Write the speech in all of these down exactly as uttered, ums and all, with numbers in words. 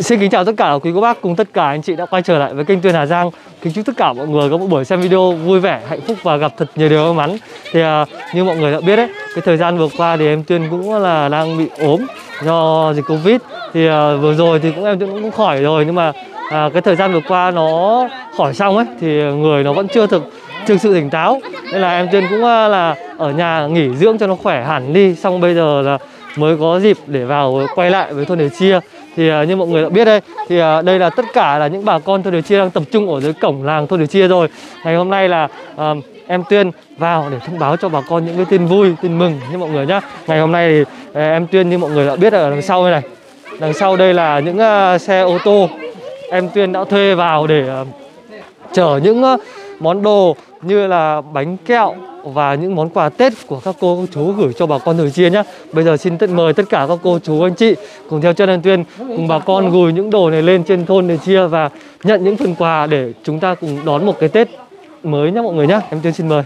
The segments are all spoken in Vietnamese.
Xin kính chào tất cả quý cô bác cùng tất cả anh chị đã quay trở lại với kênh Tuyền Hà Giang. Kính chúc tất cả mọi người có một buổi xem video vui vẻ, hạnh phúc và gặp thật nhiều điều may mắn. Thì uh, như mọi người đã biết đấy, cái thời gian vừa qua thì em Tuyền cũng là đang bị ốm do dịch Covid. Thì uh, vừa rồi thì cũng em Tuyền cũng khỏi rồi, nhưng mà uh, cái thời gian vừa qua nó khỏi xong ấy thì người nó vẫn chưa thực thực sự tỉnh táo. Nên là em Tuyền cũng uh, là ở nhà nghỉ dưỡng cho nó khỏe hẳn đi. Xong bây giờ là mới có dịp để vào quay lại với thôn Đề Chia. Thì uh, như mọi người đã biết đây, thì uh, đây là tất cả là những bà con thôn Đề Chia đang tập trung ở dưới cổng làng thôn Đề Chia rồi. Ngày hôm nay là uh, em Tuyền vào để thông báo cho bà con những cái tin vui, tin mừng như mọi người nhá. Ngày hôm nay thì uh, em Tuyền như mọi người đã biết ở đằng sau đây này, đằng sau đây là những uh, xe ô tô em Tuyền đã thuê vào để uh, chở những uh, món đồ như là bánh kẹo và những món quà Tết của các cô các chú gửi cho bà con Đề Chia nhé. Bây giờ xin tận mời tất cả các cô chú anh chị cùng theo chân em Tuyền cùng bà con gùi những đồ này lên trên thôn Đề Chia và nhận những phần quà để chúng ta cùng đón một cái Tết mới nhé mọi người nhé. Em Tuyền xin mời.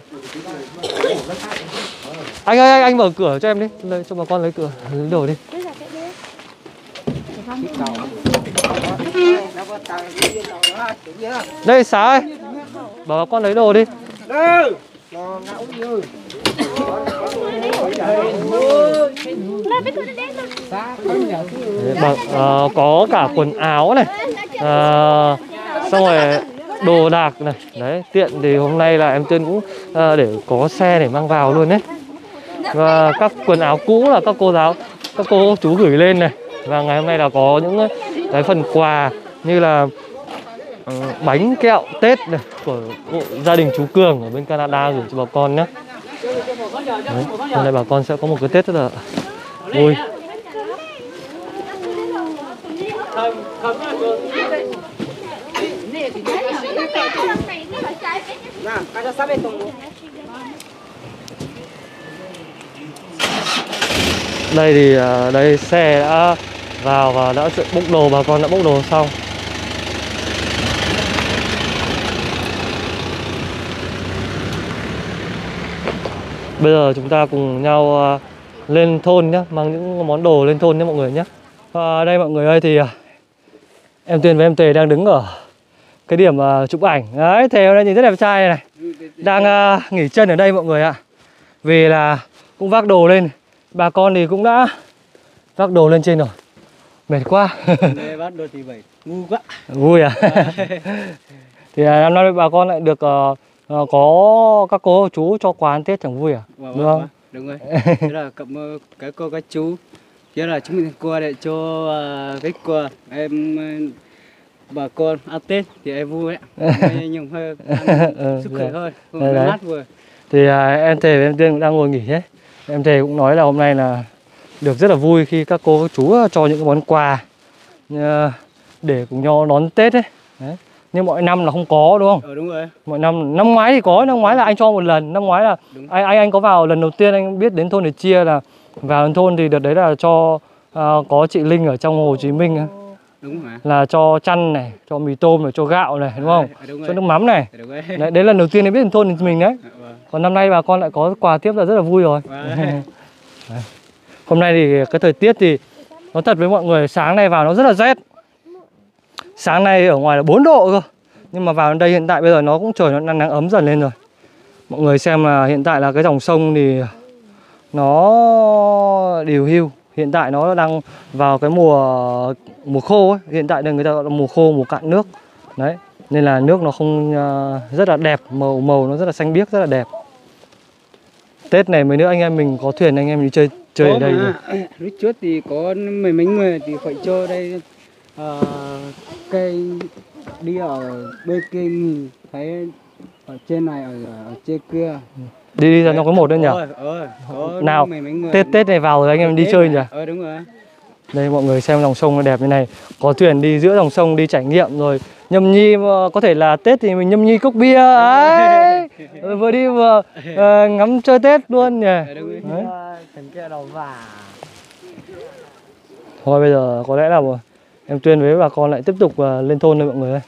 Anh ơi, anh, anh mở cửa cho em đi, lấy, cho bà con lấy cửa, lấy đồ đi. Đây Xá ơi, bảo bà con lấy đồ đi. Bà, uh, có cả quần áo này, uh, xong rồi đồ đạc này, đấy tiện thì hôm nay là em Tuyền cũng uh, để có xe để mang vào luôn đấy. Và các quần áo cũ là các cô giáo, các cô chú gửi lên này. Và ngày hôm nay là có những cái phần quà như là uh, bánh kẹo Tết này của gia đình chú Cường ở bên Canada gửi cho bà con nhé. Đấy, hôm nay bà con sẽ có một cái Tết rất là vui. Đây thì uh, đây xe đã vào và đã bốc đồ, bà con đã bốc đồ xong. Bây giờ chúng ta cùng nhau uh, lên thôn nhé, mang những món đồ lên thôn nhé mọi người nhé. Và đây mọi người ơi, thì uh, em Tuyền và em Tề đang đứng ở cái điểm uh, chụp ảnh. Đấy, Tề hôm nay nhìn rất đẹp trai này, đang uh, nghỉ chân ở đây mọi người ạ. Vì là cũng vác đồ lên, bà con thì cũng đã vác đồ lên trên rồi, mệt quá. Vác đồ thì vậy, ngu quá. Vui à? Thì uh, năm nay bà con lại được uh, uh, có các cô chú cho quà ăn Tết chẳng vui à? Wow, đúng không? Wow, đúng rồi. Thế là cảm ơn các cô các chú. Thế là chúng mình qua để cho uh, cái quà em uh, bà con ăn Tết thì em vui đấy. Nhưng hơi ăn sức khỏe thôi, không mát vừa. Thì uh, em Thề và em Tuyền cũng đang ngồi nghỉ đấy. Em Thề cũng nói là hôm nay là được rất là vui khi các cô các chú cho những cái món quà uh, để cùng nhau đón Tết ấy. Đấy. Nhưng mọi năm là không có đúng không? Ờ đúng rồi. Mọi năm năm ngoái thì có, năm ngoái là anh cho một lần, năm ngoái là anh anh anh có vào lần đầu tiên anh biết đến thôn Đề Chia là vào thôn thì đợt đấy là cho uh, có chị Linh ở trong Hồ Chí Minh. Đúng hả? Là cho chăn này, cho mì tôm này, cho gạo này đúng không? À, đúng cho nước mắm này. Đấy, đấy là lần đầu tiên em biết đến thôn mình đấy. À, vâng. Còn năm nay bà con lại có quà tiếp là rất là vui rồi. Vâng. Hôm nay thì cái thời tiết thì nói thật với mọi người, sáng nay vào nó rất là rét. Sáng nay ở ngoài là bốn độ cơ. Nhưng mà vào đây hiện tại bây giờ nó cũng trời nó nắng, nắng ấm dần lên rồi. Mọi người xem là hiện tại là cái dòng sông thì nó điều hưu. Hiện tại nó đang vào cái mùa mùa khô ấy. Hiện tại người ta gọi là mùa khô, mùa cạn nước. Đấy, nên là nước nó không uh, rất là đẹp, màu màu nó rất là xanh biếc, rất là đẹp. Tết này mấy nữa anh em mình có thuyền anh em đi chơi chơi có ở đây rồi. Lúc trước thì có mấy mấy người thì phải cho đây uh, cây đi ở bên kia nghỉ, thấy ở trên này ở, ở trên kia. Đi đi ra nó có một đấy nhỉ? Ờ, ờ, có nào mấy, mấy người. Tết Tết này vào rồi anh em đi chơi nhỉ? Ờ đúng rồi. Đây mọi người xem dòng sông nó đẹp như này, có thuyền đi giữa dòng sông đi trải nghiệm rồi nhâm nhi, có thể là Tết thì mình nhâm nhi cốc bia ấy. Rồi vừa đi vừa uh, ngắm chơi Tết luôn nhỉ. Đấy. Thôi bây giờ có lẽ là em Tuyền với bà con lại tiếp tục uh, lên thôn đây mọi người ơi.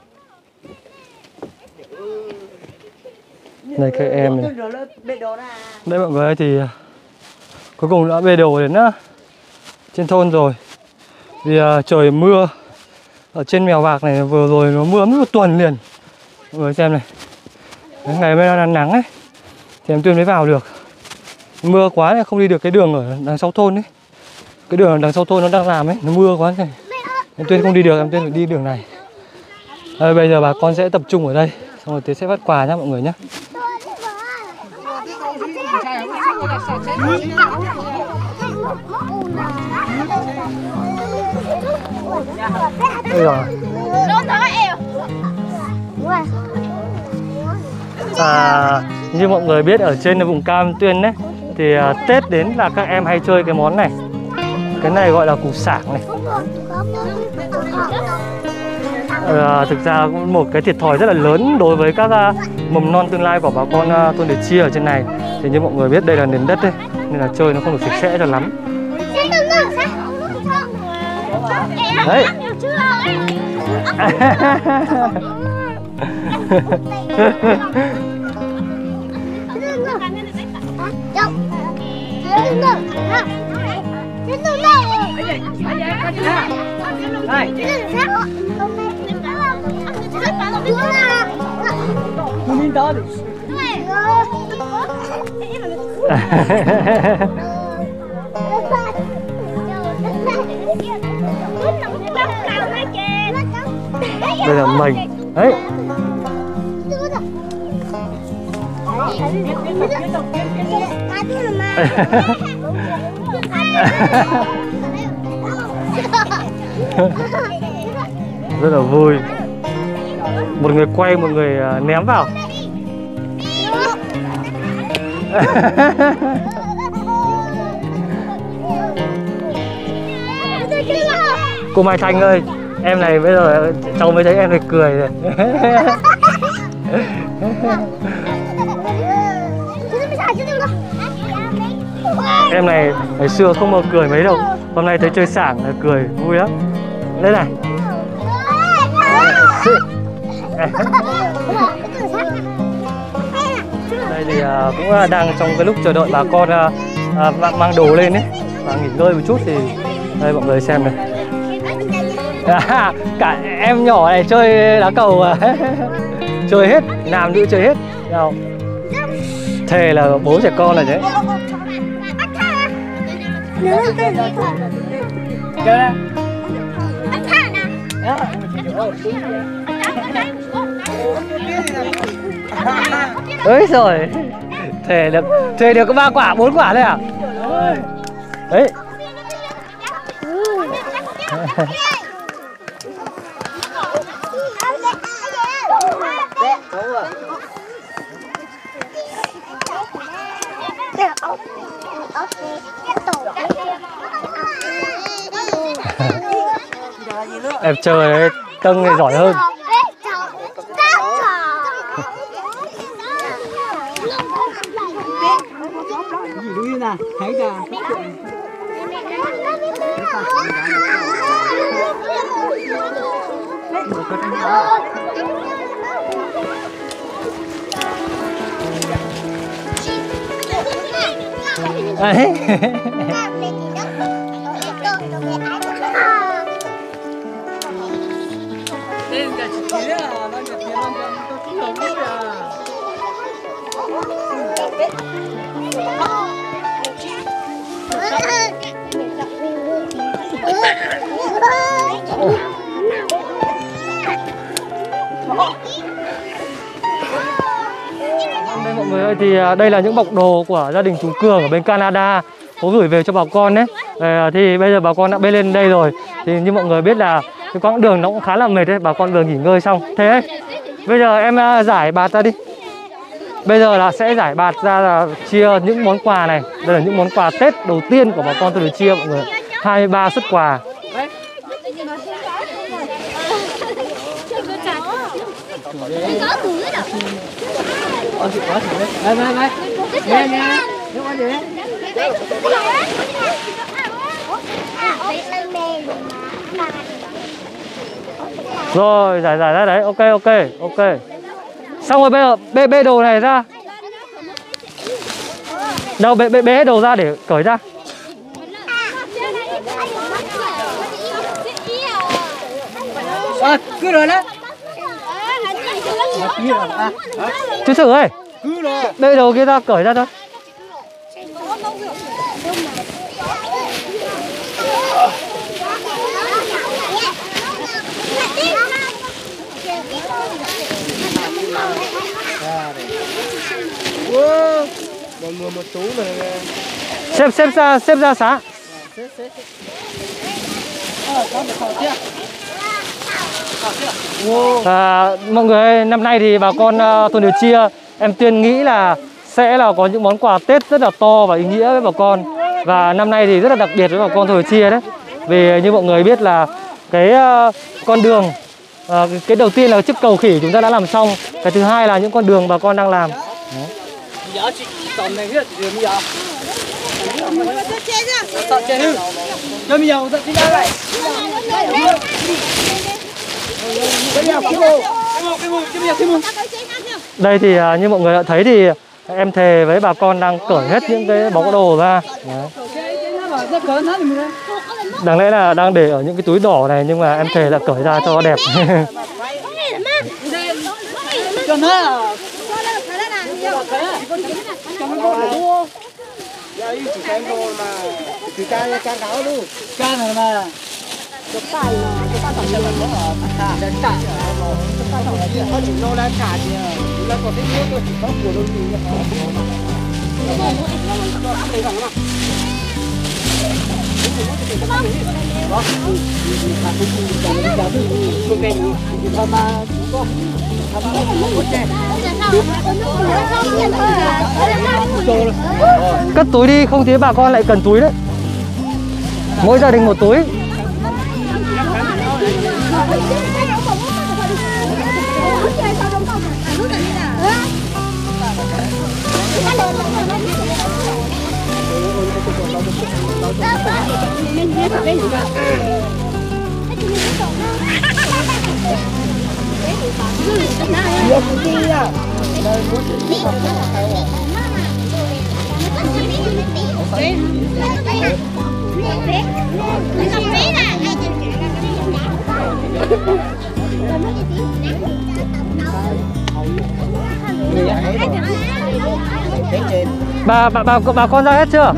Đây các em này. Đây mọi người ơi, thì cuối cùng đã bê đồ đến uh, trên thôn rồi. Vì uh, trời mưa ở trên Mèo Vạc này vừa rồi nó mưa mất một tuần liền. Mọi người xem này. Đấy, ngày hôm nay là nắng ấy thì em Tuyên mới vào được. Mưa quá này không đi được cái đường ở đằng sau thôn ấy. Cái đường ở đằng sau thôn nó đang làm ấy, nó mưa quá này. Em Tuyên không đi được, em Tuyên phải đi đường này. À, bây giờ bà con sẽ tập trung ở đây, xong rồi Tuyên sẽ phát quà nhá mọi người nhé. Đây rồi. À, như mọi người biết ở trên vùng cao Em Tuyên đấy thì à, Tết đến là các em hay chơi cái món này. Cái này gọi là củ sảng này. À, thực ra cũng một cái thiệt thòi rất là lớn đối với các uh, mầm non tương lai của bà con uh, thôn Đề Chia ở trên này. Thì như mọi người biết đây là nền đất ấy, nên là chơi nó không được sạch sẽ cho lắm. Đấy. Đây là mình. Đấy. Rất là vui. Một người quay, một người ném vào. Cô Mai Thanh ơi, em này bây giờ cháu mới thấy em này cười rồi. Em này ngày xưa không bao cười mấy đâu, hôm nay thấy chơi sảng là cười vui lắm. Đây này. Đây thì uh, cũng uh, đang trong cái lúc chờ đợi bà con uh, uh, mang đồ lên ấy và nghỉ ngơi một chút thì đây mọi người xem này. À, cả em nhỏ này chơi đá cầu à. Chơi hết, nam nữ chơi hết. Đâu? Thề là bố trẻ con này đấy. Ơi rồi. Thề được, thề được có ba quả, bốn quả đấy à? Đấy. Em chơi đấy, Tân thì giỏi hơn. Đấy. Đây mọi người ơi, thì đây là những bọc đồ của gia đình chú Cường ở bên Canada có gửi về cho bà con đấy. Thì bây giờ bà con đã bê lên đây rồi. Thì như mọi người biết là cái quãng đường nó cũng khá là mệt đấy, bà con vừa nghỉ ngơi xong. Thế ấy, bây giờ em giải bạt ra đi. Bây giờ là sẽ giải bạt ra là chia những món quà này. Đây là những món quà Tết đầu tiên của bà con tôi được chia mọi người. hai mươi ba suất quà. Rồi, giải giải ra đấy. Ok, ok, ok. Xong rồi bây giờ bê, bê đồ này ra. Đâu, bê, bê, bê hết đồ ra để cởi ra. Cứ rồi đấy. Chú Sử ơi, đây đầu kia ta cởi ra thôi. Xếp xếp ra xếp ra xá. À, mọi người ơi, năm nay thì bà con uh, thôn Điều Chia em Tuyên nghĩ là sẽ là có những món quà Tết rất là to và ý nghĩa với bà con. Và năm nay thì rất là đặc biệt với bà con thôn Điều Chia đấy. Vì như mọi người biết là cái uh, con đường uh, cái đầu tiên là chiếc cầu khỉ chúng ta đã làm xong. Cái thứ hai là những con đường bà con đang làm. Đây thì uh, như mọi người đã thấy thì em thề với bà con đang cởi hết những cái bó đồ ra. Đấy. Đáng lẽ là đang để ở những cái túi đỏ này nhưng mà em thề là cởi ra cho đẹp. Cất túi đi, không thì bà con lại cần túi đấy. Mỗi gia đình một túi. Bà bà bà bà con ra hết chưa?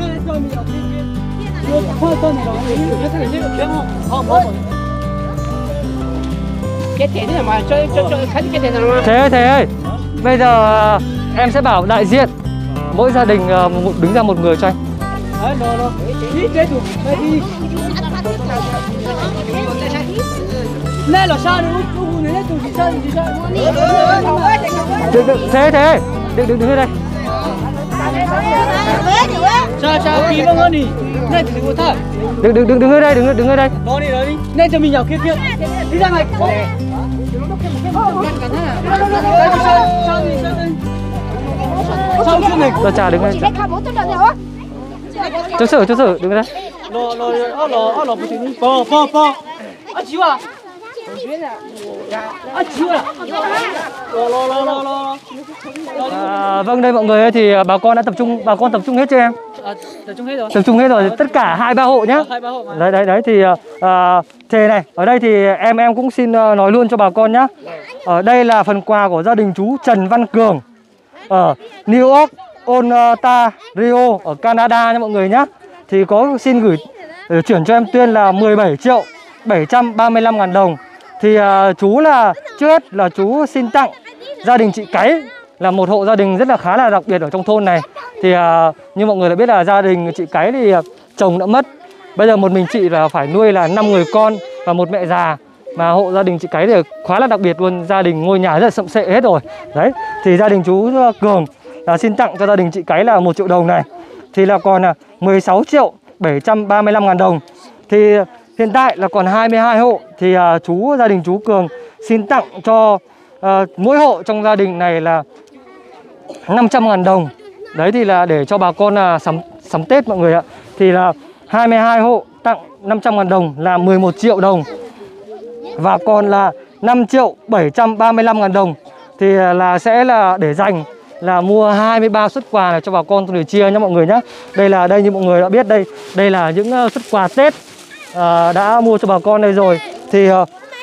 Thế ơi, thế ơi, bây giờ em sẽ bảo đại diện mỗi gia đình đứng ra một người cho anh. Thế thế đừng đừng đứng ở đây. Đừng đừng đừng đứng ở đây, đừng đứng ở đây. Nên cho mình nhỏ kia kia. Đi ra ngoài. Tôi chào đứng đây. Chú Sử, chú Sử đứng đây. Lò lò lò lò lò bò bò bò. À chú à. À chú à. Lò lò lò lò lò. À, vâng, đây mọi người ơi, thì bà con đã tập trung, bà con tập trung hết chưa em? À, tập trung hết rồi. Tập trung hết rồi, tất cả hai ba hộ nhá. Hai ba hộ mà. Đấy đấy đấy thì à, thề này, ở đây thì em em cũng xin nói luôn cho bà con nhá. Ở đây là phần quà của gia đình chú Trần Văn Cường ở New York, Ontario ở Canada nha mọi người nhá. Thì có xin gửi chuyển cho em Tuyên là mười bảy triệu bảy trăm ba mươi lăm ngàn đồng. Thì à, chú là trước hết là chú xin tặng gia đình chị Cái, là một hộ gia đình rất là khá là đặc biệt ở trong thôn này. Thì à, như mọi người đã biết là gia đình chị Cái thì à, chồng đã mất. Bây giờ một mình chị là phải nuôi là năm người con và một mẹ già. Mà hộ gia đình chị Cái thì khá là đặc biệt luôn, gia đình ngôi nhà rất là sậm sệ hết rồi. Đấy, thì gia đình chú Cường là xin tặng cho gia đình chị Cái là một triệu đồng này. Thì là còn là mười sáu triệu bảy trăm ba mươi lăm ngàn đồng. Thì hiện tại là còn hai mươi hai hộ. Thì à, chú gia đình chú Cường xin tặng cho à, mỗi hộ trong gia đình này là năm trăm ngàn đồng. Đấy thì là để cho bà con là sắm, sắm Tết mọi người ạ. Thì là hai mươi hai hộ tặng năm trăm ngàn đồng là mười một triệu đồng. Và còn là năm triệu bảy trăm ba mươi lăm ngàn đồng. Thì là sẽ là để dành là mua hai mươi ba suất quà này cho bà con thôn Điều Chia nhé mọi người nhé. Đây là đây như mọi người đã biết đây, đây là những uh, suất quà Tết uh, đã mua cho bà con đây rồi. Thì uh,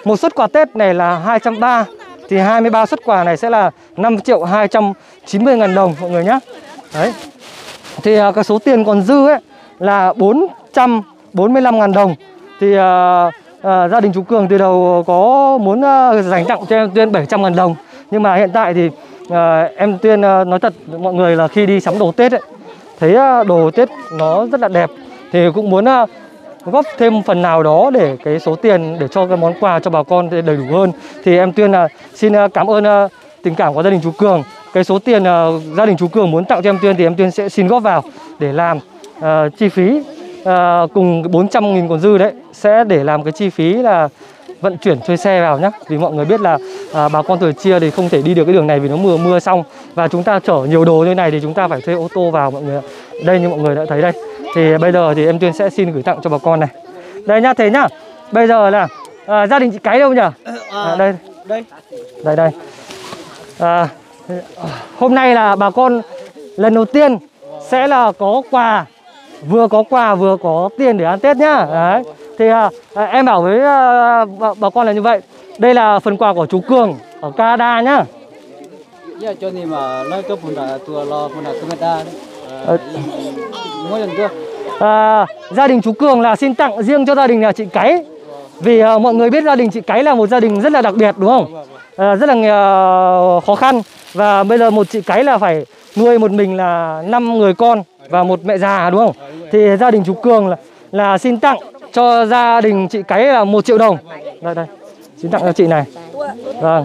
một suất quà Tết này là hai trăm ba mươi, thì hai mươi ba suất quà này sẽ là năm triệu hai trăm chín mươi ngàn đồng mọi người nhé. Đấy. Thì uh, cái số tiền còn dư ấy là bốn trăm bốn mươi lăm ngàn đồng. Thì uh, uh, gia đình chú Cường từ đầu có muốn uh, dành tặng cho em Tuyên bảy trăm ngàn đồng. Nhưng mà hiện tại thì uh, em Tuyên uh, nói thật mọi người là khi đi sắm đồ Tết ấy, thấy uh, đồ Tết nó rất là đẹp, thì cũng muốn uh, góp thêm phần nào đó để cái số tiền để cho cái món quà cho bà con đầy đủ hơn. Thì em Tuyên uh, xin uh, cảm ơn uh, tình cảm của gia đình chú Cường. Cái số tiền uh, gia đình chú Cường muốn tặng cho em Tuyên thì em Tuyên sẽ xin góp vào để làm uh, chi phí uh, cùng bốn trăm nghìn còn dư đấy sẽ để làm cái chi phí là vận chuyển thuê xe vào nhé. Vì mọi người biết là à, bà con Thừa Chia thì không thể đi được cái đường này vì nó mưa mưa xong, và chúng ta chở nhiều đồ như này thì chúng ta phải thuê ô tô vào mọi người ạ. Đây như mọi người đã thấy đây. Thì bây giờ thì em Tuyên sẽ xin gửi tặng cho bà con này. Đây nhá, thế nhá. Bây giờ là à, gia đình chị Cái đâu nhỉ? À, đây. Đây. Đây đây. À, hôm nay là bà con lần đầu tiên sẽ là có quà, vừa có quà vừa có tiền để ăn Tết nhá. Đấy. Thì à, em bảo với à, bà, bà con là như vậy. Đây là phần quà của chú Cường ở Canada nhá. Dạ cho nên mà nói cho phần đã tua lo phần đã Canada đấy. Mỗi lần chưa? À, gia đình chú Cường là xin tặng riêng cho gia đình là chị Cái. Vì à, mọi người biết gia đình chị Cái là một gia đình rất là đặc biệt đúng không? À, rất là uh, khó khăn. Và bây giờ một chị Cái là phải nuôi một mình là năm người con và một mẹ già đúng không? Thì gia đình chú Cường là, là xin tặng cho gia đình chị Cái là một triệu đồng. Đây đây, xin tặng cho chị này. Vâng.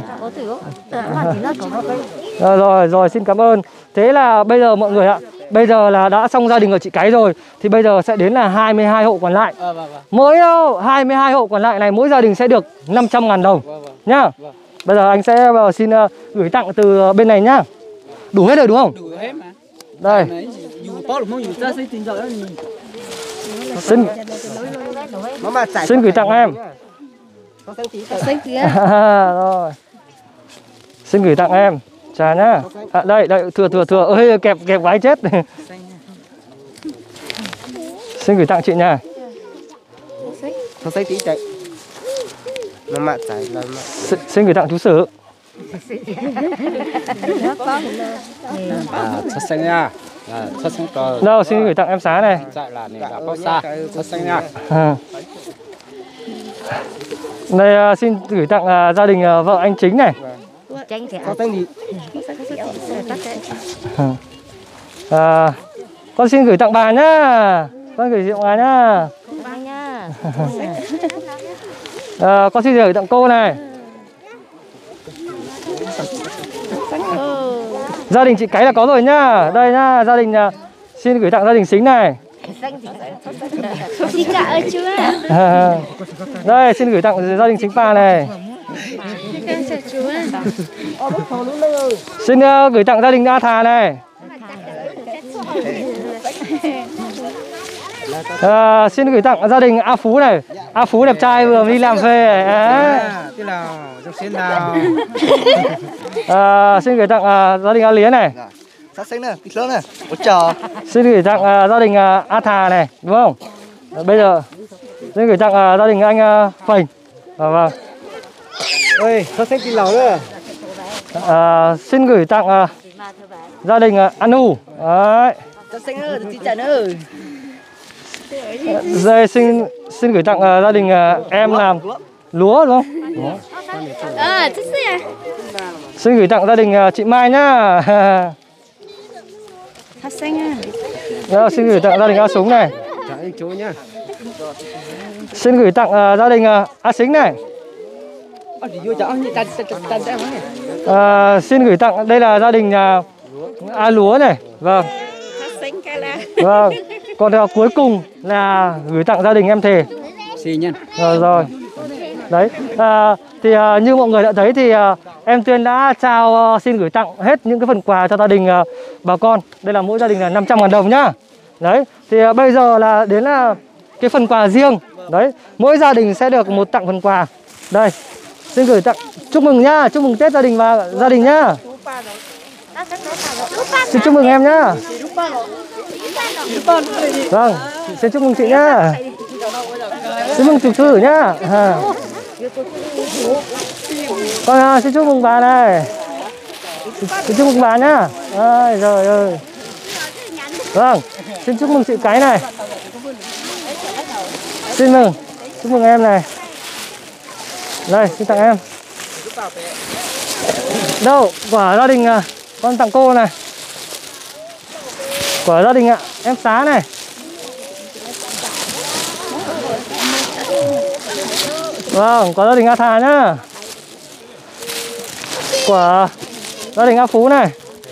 Rồi, rồi rồi xin cảm ơn. Thế là bây giờ mọi người ạ, bây giờ là đã xong gia đình của chị Cái rồi, thì bây giờ sẽ đến là hai mươi hai hộ còn lại. Mỗi hai mươi hai hộ còn lại này mỗi gia đình sẽ được năm trăm ngàn đồng nhá. Bây giờ anh sẽ xin uh, gửi tặng từ bên này nhá. Đủ hết rồi đúng không? Đủ hết mà. Đây. Xin Xin gửi tặng em. Rồi. Xin gửi tặng em. Chà nhá. À, đây, đây, thừa thừa thừa. Ơi kẹp kẹp gái chết. Xin gửi tặng chị nha. Xin, xin gửi tặng chú Sử. Thật xanh nha. Thật xanh to. Đâu, xin gửi tặng em Xá này. Dạ là này đã có xa. Thật xanh nha. À. Đây uh, xin gửi tặng uh, gia đình uh, vợ anh Chính này. À, con xin gửi tặng bà nhá. Con gửi tặng bà nhá. À, con xin gửi tặng cô này. Gia đình chị Cái là có rồi nhá. Đây nhá, gia đình uh, xin gửi tặng gia đình Xính này. À, đây xin gửi tặng gia đình Chính Pà này. Xin uh, gửi tặng gia đình A Thà này. À, xin gửi tặng gia đình A Phú này. A Phú đẹp trai vừa đi làm về. À, à, xin gửi tặng uh, gia đình A Lía này. Xin gửi tặng uh, gia đình uh, A Thà này, đúng không? À, bây giờ xin gửi tặng uh, gia đình anh uh, Phành. À, vâng. Ơi, thật xanh tí lẩu nữa. À, xin gửi tặng uh, gia đình uh, Anu. Đấy. Thật xanh nữa, chị Trần ơi. Đây xin xin gửi tặng uh, gia đình uh, em làm lúa đúng không? À, thật xanh. Xin gửi tặng gia đình uh, chị Mai nhá. Thật xanh à. Đó, xin gửi tặng gia đình A Súng này. Chú nhá. Xin gửi tặng uh, gia đình uh, A Xính này. À, xin gửi tặng đây là gia đình uh, A Lúa này. Vâng. Vâng. Còn uh, cuối cùng là gửi tặng gia đình em Thề. Xin nhân. Rồi rồi. Đấy. À, thì uh, như mọi người đã thấy thì uh, em Tuyên đã trao uh, xin gửi tặng hết những cái phần quà cho gia đình uh, bà con. Đây là mỗi gia đình là năm trăm ngàn đồng nhá. Đấy. Thì uh, bây giờ là đến là cái phần quà riêng. Đấy. Mỗi gia đình sẽ được một tặng phần quà. Đây. Xin gửi tặng chúc mừng nhá, chúc mừng Tết gia đình và gia đình nhá. Xin chúc mừng em nhá. Vâng, xin chúc mừng chị nhá. Xin mừng chú Sử nhá. À. Con à, xin chúc mừng bà này. Xin chúc mừng bà nhá. Ôi trời ơi. Vâng, xin chúc mừng chị cái này. Xin mừng, chúc mừng em này. Đây, xin tặng em. Đâu, quả gia đình à, con tặng cô này. Quả gia đình ạ, em Xá này. Vâng, quả gia đình A Thà nhá. Quả gia đình A Phú này.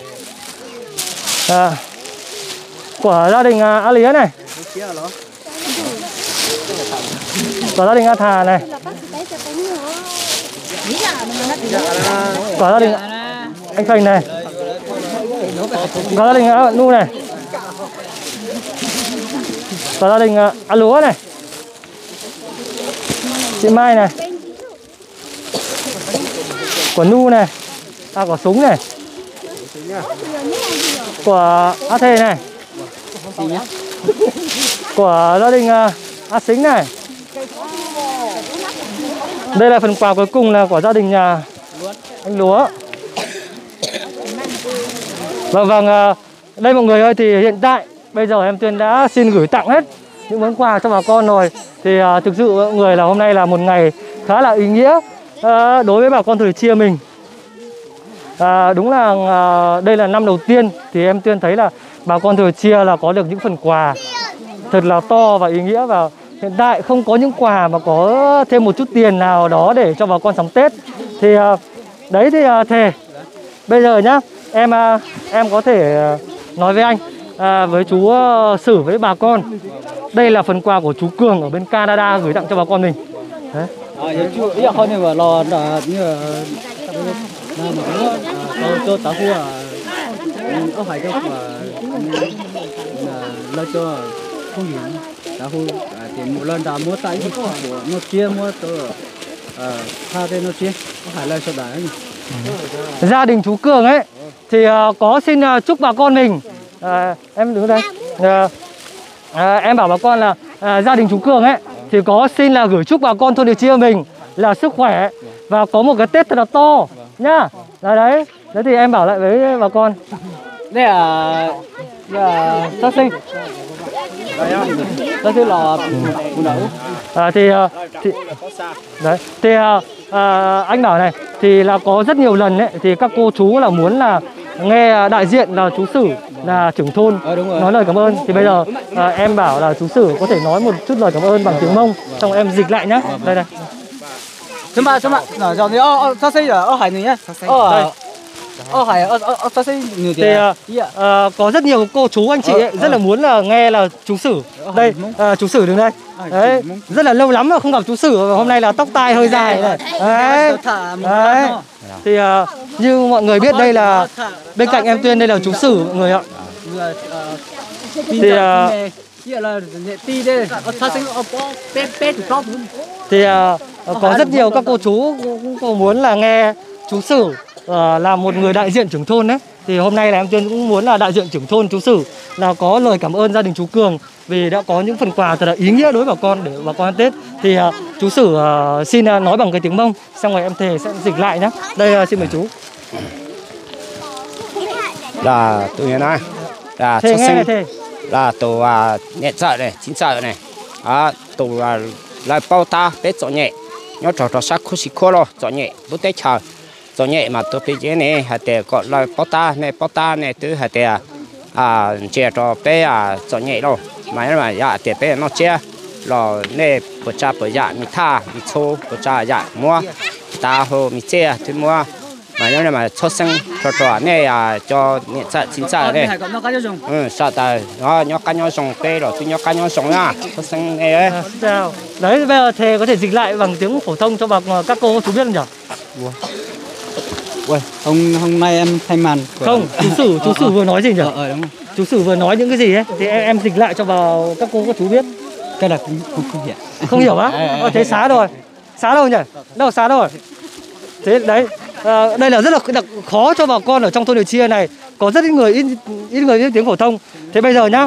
À, quả gia đình A Lía này. Quả gia đình A Thà này. Quả gia đình anh Thành này. Quả gia đình A Nu này. Quả gia đình A Lúa này. Chị Mai này. Quả Nu này. À, quả Súng này. Quả A Thề này. Quả gia đình A Xính này. Đây là phần quà cuối cùng là của gia đình nhà anh Lúa. Vâng vâng, đây mọi người ơi, thì hiện tại bây giờ em Tuyên đã xin gửi tặng hết những món quà cho bà con rồi. Thì uh, thực sự mọi người là hôm nay là một ngày khá là ý nghĩa uh, đối với bà con Thừa Chia mình. Uh, đúng là uh, đây là năm đầu tiên thì em Tuyên thấy là bà con Thừa Chia là có được những phần quà thật là to và ý nghĩa. Và hiện tại không có những quà mà có thêm một chút tiền nào đó để cho bà con sắm Tết. Thì uh, đấy thì uh, thề bây giờ nhá, em uh, em có thể uh, nói với anh, uh, với chú uh, Sử với bà con. Đây là phần quà của chú Cường ở bên Canada gửi tặng cho bà con mình. Đấy. À, chú ý con này mà lo như là mà cho tao hua ở hải đâu mà lo cho không hiểu tao hua thì một lần đã mua tay của mua chia mua tờ tha tên nó chia hải là cho đấy. Gia đình chú Cường ấy thì uh, có xin uh, chúc bà con mình, uh, em đứng đây, uh, uh, em bảo bà con là uh, gia đình chú Cường ấy thì có xin là gửi chúc bà con thôn Thừa Chia mình là sức khỏe và có một cái Tết thật là to nhá. Đấy đấy, đấy thì em bảo lại với bà con. Đây là là sát sinh, sát sinh là phụ nữ. À, thì, thì đấy thì uh, uh, anh bảo này thì là có rất nhiều lần ấy thì các cô chú là muốn là nghe đại diện là chú Sử là trưởng thôn ờ, nói lời cảm ơn. Thì bây giờ à, em bảo là chú Sử có thể nói một chút lời cảm ơn bằng tiếng Mông, xong em dịch lại nhá. Đây đây. Chúng ta chúng ta nào giờ thì ở sát sinh ở hải này nhá. Ở ở hải ở ở sát sinh nhiều thì uh, uh, có rất nhiều cô chú anh chị ấy rất là muốn là nghe là chú Sử. Đây uh, chú Sử đứng đây. Đấy, rất là lâu lắm mà không gặp chú Sử, hôm nay là tóc tai hơi dài này. Đấy. Đấy. Thì uh, như mọi người biết đây là bên cạnh em Tuyên đây là chú Sử mọi người ạ. Thì uh, thì uh, có rất nhiều các cô chú cũng, cũng muốn là nghe chú Sử uh, là một người đại diện trưởng thôn đấy. Thì hôm nay là em Tuyên cũng muốn là đại diện trưởng thôn chú Sử là có lời cảm ơn gia đình chú Cường vì đã có những phần quà thật là ý nghĩa đối với bà con để bà con ăn Tết. Thì uh, chú Sử uh, xin uh, nói bằng cái tiếng Mông, xong rồi em Thề sẽ dịch lại nhé. Đây uh, xin mời chú. Là tụi nhà này là Thề nghe này Thề. Là tụi à, nhẹ sợ này, chín sợ này. À, tụi là lại bao ta Tết gió nhẹ. Nhớ trò trò sắc khu xì khô lo, gió nhẹ, bút Tết chờ. Gió nhẹ mà tụi bây giờ này, hạt để gọi là bao ta này, bao ta này, tụi hạt để à, chè trò bé à, gió nhẹ lo. Mà nó mà dạ để bé nó chè. Là này, bữa cha bữa dạ, mi tha, mi chô, bữa cha dạ mua. Ta hồ mi chè, tụi mua. Mà nếu mà cho sinh cho trò này à cho nhận sợ chính sợ đây. Ừ, sợ ta nó nhóc cá nhau sống tê rồi, tôi nhóc cá nhau sống à, cho sinh này ấy. À, xin chào. Đấy bây giờ Thề có thể dịch lại bằng tiếng phổ thông cho bà các cô chú biết không nhỉ? Ui, hôm hôm nay em thay màn. Không, chú Sử chú Sử vừa nói gì nhỉ? Ờ đúng rồi. Chú Sử vừa nói những cái gì ấy thì em, em dịch lại cho vào các cô các chú biết. Cái là không không, không hiểu. Không hiểu á? Ờ, thế xá rồi. Xá đâu nhỉ? Đâu xá đâu rồi? Thế đấy, à, đây là rất là đặc, khó cho bà con ở trong thôn Thừa Chia này. Có rất ít người ít, ít người biết tiếng phổ thông. Thế bây giờ nhá,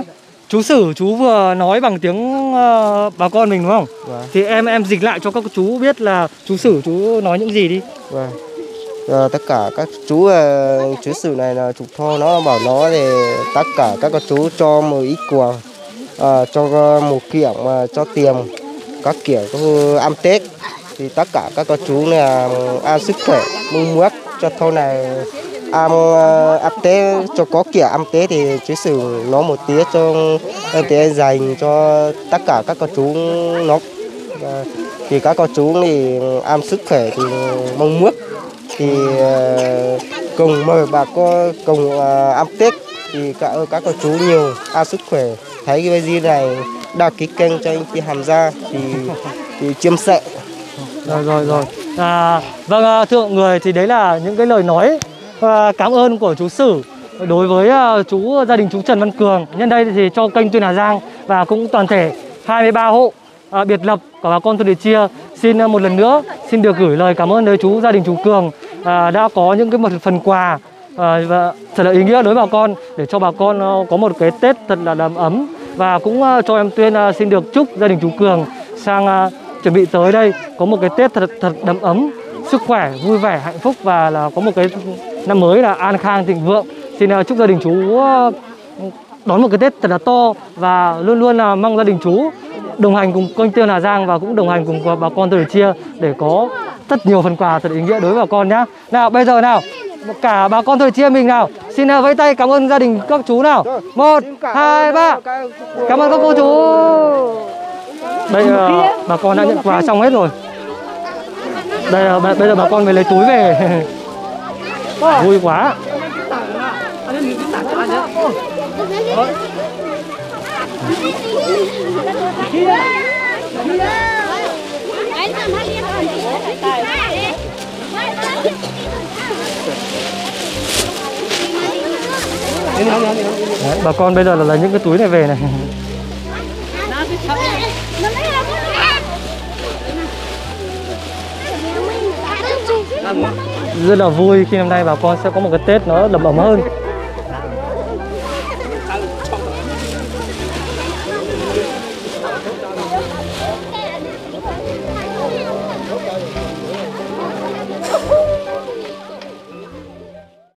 chú Sử chú vừa nói bằng tiếng uh, bà con mình đúng không? Vâng. Thì em em dịch lại cho các chú biết là chú Sử chú nói những gì đi. Vâng. À, tất cả các chú uh, chú Sử này là chúng thôi nó bảo nó thì tất cả các chú cho một ít quà, à, cho một kiểu mà cho tiền các kiểu các ăn Tết thì tất cả các chú là ăn sức khỏe mừng muốc cho thôn này ăn ăn Tết cho có kiểu ăn Tết thì chú Sử nó một tía cho tía dành cho tất cả các chú nó à, thì các chú thì ăn sức khỏe thì mong muốc thì uh, cùng mời bà con cùng uh, ăn Tết thì các các chú nhiều ăn sức khỏe. Thấy cái video này đăng ký kênh cho anh chị Hàm Gia thì thì chiêm sẻ. Rồi rồi rồi. À, vâng thưa mọi người, thì đấy là những cái lời nói uh, cảm ơn của chú Sử đối với uh, chú gia đình chú Trần Văn Cường. Nhân đây thì cho kênh Tuyên Hà Giang và cũng toàn thể hai mươi ba hộ uh, biệt lập của bà con thôn Đề Chia xin uh, một lần nữa xin được gửi lời cảm ơn tới chú gia đình chú Cường uh, đã có những cái một phần quà uh, và thật là ý nghĩa đối với bà con để cho bà con uh, có một cái Tết thật là đầm ấm. Và cũng uh, cho em Tuyên uh, xin được chúc gia đình chú Cường sang uh, chuẩn bị tới đây có một cái Tết thật thật đầm ấm, sức khỏe, vui vẻ, hạnh phúc và là có một cái năm mới là an khang thịnh vượng. Xin uh, chúc gia đình chú uh, đón một cái Tết thật là to và luôn luôn là uh, mong gia đình chú đồng hành cùng kênh Tuyên Hà Giang và cũng đồng hành cùng bà con Đề Chia để có rất nhiều phần quà thật ý nghĩa đối với bà con nhá. Nào bây giờ nào cả bà con Đề Chia mình nào xin uh, vẫy tay cảm ơn gia đình các chú nào. Một, hai, ba. Cảm ơn các cô chú. Đây uh, bà con đã nhận quà xong hết rồi. Đây uh, bây giờ bà con mới lấy túi về. Vui quá. Đấy, bà con bây giờ là lấy những cái túi này về này. Rất là vui khi năm nay bà con sẽ có một cái Tết nó đầm ấm hơn.